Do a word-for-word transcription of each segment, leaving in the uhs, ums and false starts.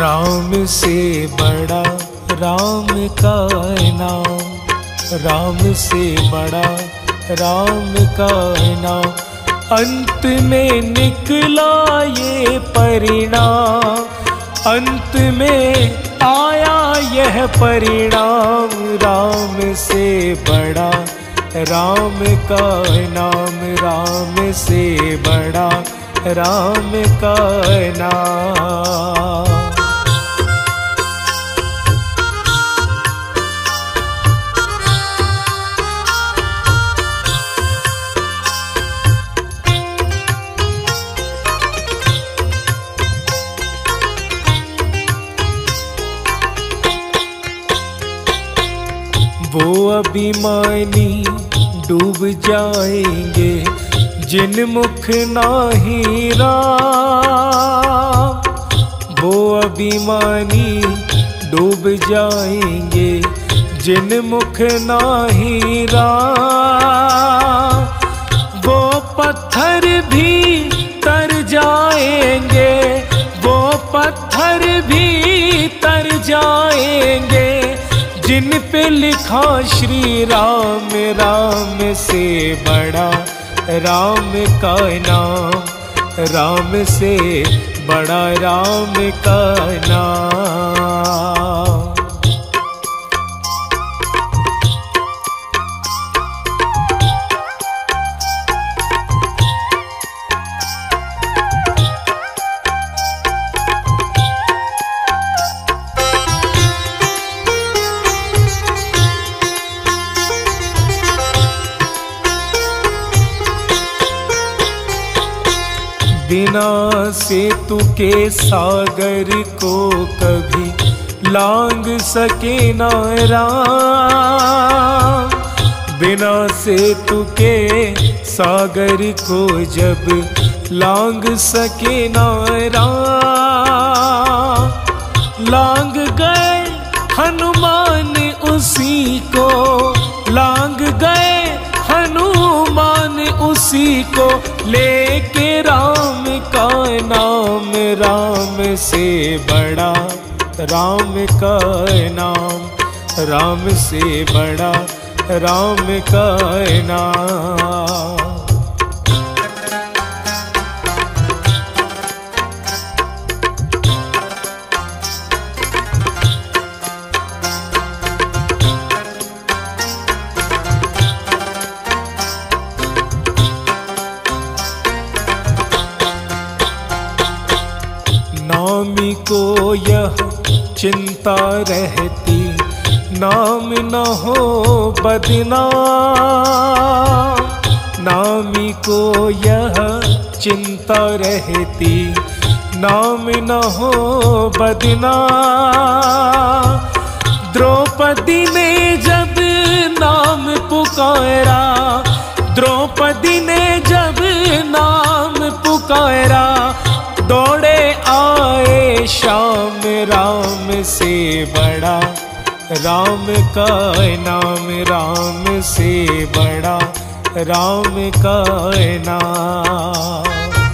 राम से बड़ा राम का नाम, राम से बड़ा राम का नाम। अंत में निकला ये परिणाम, अंत में आया यह परिणाम। राम से बड़ा राम का नाम, राम से बड़ा राम का नाम। वो अभिमानी डूब जाएंगे जिन मुख नाही राम। वो अभिमानी डूब जाएंगे जिन मुख नाही राम। वो पत्थर भी तर जाएंगे, वो पत्थर भी तर जाएंगे जिन पे लिखा श्री राम। राम से बड़ा राम का नाम, राम से बड़ा राम का नाम। बिना सेतु के सागर को कभी लांग सके ना राम। बिना सेतु के सागर को जब लांग सके ना राम। लांग गए हनुमान उसी को, लांग गए हनुमान उसी को, लेके राम का नाम। राम से बड़ा राम का नाम, राम से बड़ा राम का नाम। नामी को यह चिंता रहती, नाम न हो बदनाम। नामी को यह चिंता रहती, नाम न हो बदनाम। द्रौपदी ने जब नाम पुकारा, द्रौपदी ने जब नाम पुकारा, दौड़े आए श्याम। राम से बड़ा राम का नाम, राम से बड़ा राम का नाम।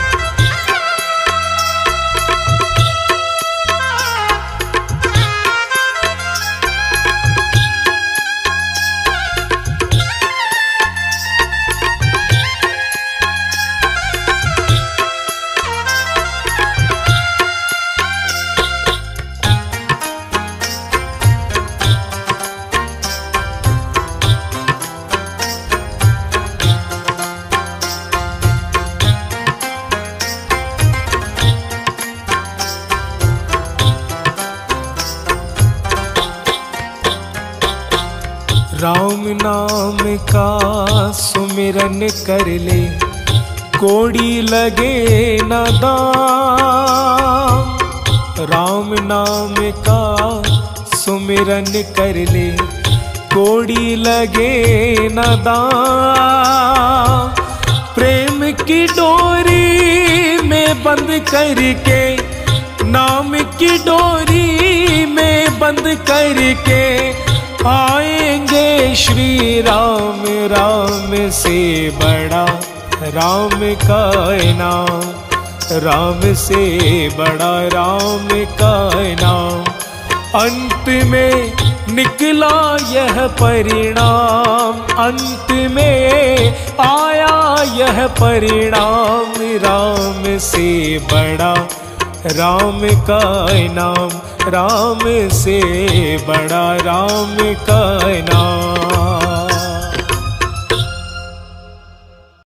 राम नाम का सुमिरन कर ले, कोड़ी लगे न दाम। राम नाम का सुमिरन कर ले, कोड़ी लगे न दाम। प्रेम की डोरी में बंद करके, नाम की डोरी में बंद करके, आएंगे श्री राम। राम से बड़ा राम का नाम, राम से बड़ा राम का नाम। अंत में निकला यह परिणाम, अंत में आया यह परिणाम, राम से बड़ा राम का नाम, राम से बड़ा राम का नाम।